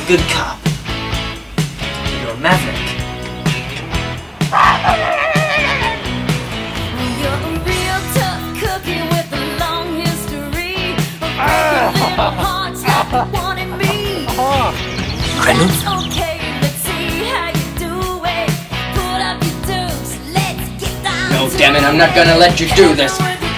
good cop. You're a maverick. You're a real tough cookie with a long history of breaking little hearts like you wanted me. Krendal? That's okay, let's see how you do it. Pull up your dukes, let's get down. No, damn it, I'm not gonna let you do this.